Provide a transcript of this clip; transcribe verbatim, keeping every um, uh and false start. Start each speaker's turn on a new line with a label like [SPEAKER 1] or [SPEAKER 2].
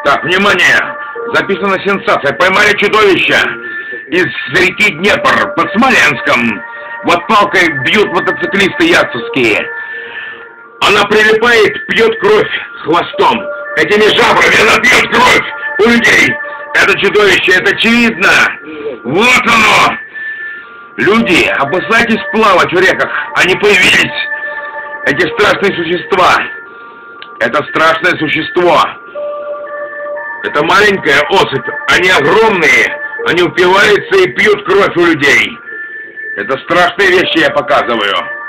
[SPEAKER 1] Так, внимание! Записана сенсация. Поймали чудовище из реки Днепр под Смоленском. Вот палкой бьют мотоциклисты яцевские. Она прилипает, пьет кровь хвостом. Этими жабрами она пьет кровь у людей. Это чудовище, это очевидно. Вот оно! Люди, опасайтесь плавать в реках. Они появились. Эти страшные существа. Это страшное существо. Это маленькая особь. Они огромные. Они упиваются и пьют кровь у людей. Это страшные вещи я показываю.